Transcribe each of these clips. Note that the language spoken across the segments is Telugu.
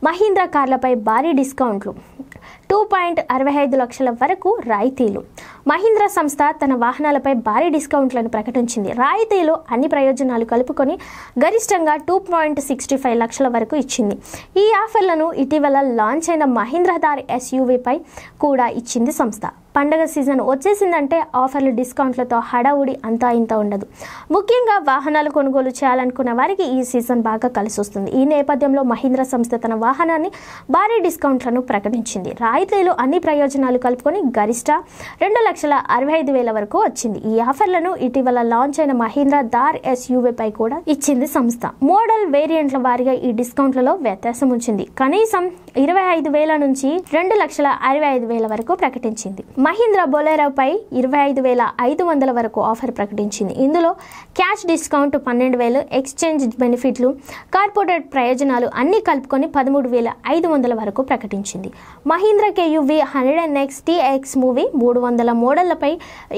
మహీంద్రా కార్లపై భారీ డిస్కౌంట్లు, 2.65 లక్షల వరకు రాయితీలు. మహీంద్రా సంస్థ తన వాహనాలపై భారీ డిస్కౌంట్లను ప్రకటించింది. రాయితీలు అన్ని ప్రయోజనాలు కలుపుకొని గరిష్టంగా 2.65 లక్షల వరకు ఇచ్చింది. ఈ ఆఫర్లను ఇటీవల లాంచ్ అయిన మహీంద్రా థార్ ఎస్యూవీపై కూడా ఇచ్చింది సంస్థ. పండగ సీజన్ వచ్చేసిందంటే ఆఫర్లు, డిస్కౌంట్లతో హడావుడి అంతా ఇంత ఉండదు. ముఖ్యంగా వాహనాలు కొనుగోలు చేయాలనుకున్న వారికి ఈ సీజన్ బాగా కలిసి వస్తుంది. ఈ నేపథ్యంలో మహీంద్రా సంస్థ తన వాహనాన్ని భారీ డిస్కౌంట్లను ప్రకటించింది. రాయితీలు అన్ని ప్రయోజనాలు కలుపుకొని గరిష్ట 2,65,000 వరకు వచ్చింది. ఈ ఆఫర్లను ఇటీవల లాంచ్ అయిన మహీంద్రా థార్ ఎస్యూవీపై కూడా ఇచ్చింది సంస్థ. మోడల్ వేరియంట్ల వారీగా ఈ డిస్కౌంట్లలో వ్యత్యాసం ఉంచింది. కనీసం 25,000 నుంచి 2,65,000 వరకు ప్రకటించింది. మహీంద్రా బొలెరోపై 25,500 వరకు ఆఫర్ ప్రకటించింది. ఇందులో క్యాష్ డిస్కౌంట్ 12,000, ఎక్స్చేంజ్ బెనిఫిట్లు, కార్పొరేట్ ప్రయోజనాలు అన్ని కలుపుకొని 13,500 వరకు ప్రకటించింది. మహీంద్రా కేయూవీ 100NX TX మూవీ 300 మోడళ్లపై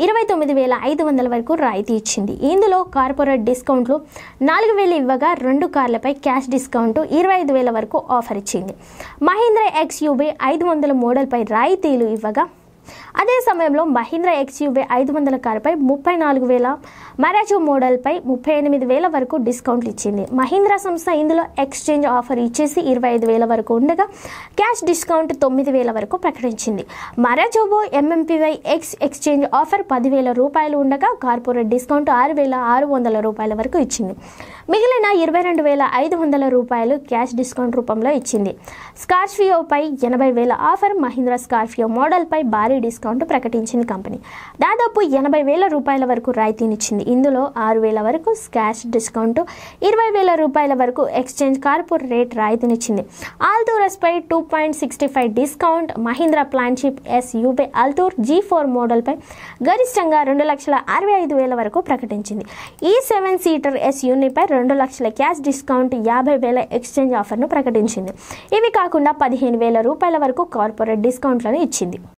29,500 వరకు రాయితీ ఇచ్చింది. ఇందులో కార్పొరేట్ డిస్కౌంట్లు 4,000 ఇవ్వగా 2 కార్లపై క్యాష్ డిస్కౌంట్ 25,000 వరకు ఆఫర్ ఇచ్చింది. మహీంద్రా XUV 500 మోడల్పై రాయితీలు ఇవ్వగా అదే సమయంలో మహీంద్రా XUV 500 కారుపై 34,000, మరాజో మోడల్పై 38,000 వరకు డిస్కౌంట్లు ఇచ్చింది. మహీంద్రా సంస్థ ఇందులో ఎక్స్చేంజ్ ఆఫర్ ఇచ్చేసి 25,000 వరకు ఉండగా క్యాష్ డిస్కౌంట్ 9,000 వరకు ప్రకటించింది. మరాజోబో MMPY X ఎక్స్చేంజ్ ఆఫర్ 10,000 రూపాయలు ఉండగా కార్పొరేట్ డిస్కౌంట్ 6,600 రూపాయల వరకు ఇచ్చింది. మిగిలిన 22,500 రూపాయలు క్యాష్ డిస్కౌంట్ రూపంలో ఇచ్చింది. స్కార్పియోపై 80,000 ఆఫర్. మహీంద్రా స్కార్పియో మోడల్పై భారీ డిస్కౌంట్ ప్రకటించింది కంపెనీ. దాదాపు 80,000 రూపాయల వరకు రాయితీనిచ్చింది. ఇందులో 6,000 వరకు క్యాష్ డిస్కౌంట్, 20,000 రూపాయల వరకు ఎక్స్చేంజ్ కార్పొరేట్ రాయితీనిచ్చింది. ఆల్టూరస్ పై 2.65 discount. Mahindra flagship SUV Alturas G4 మోడల్పై గరిష్టంగా 2,65,000 వరకు ప్రకటించింది. ఈ 7 సీటర్ SUVపై 2 లక్షల క్యాష్ డిస్కౌంట్, 50,000 ఎక్స్చేంజ్ ఆఫర్ను ప్రకటించింది. ఇవి కాకుండా 15,000 రూపాయల వరకు కార్పొరేట్ డిస్కౌంట్లను ఇచ్చింది.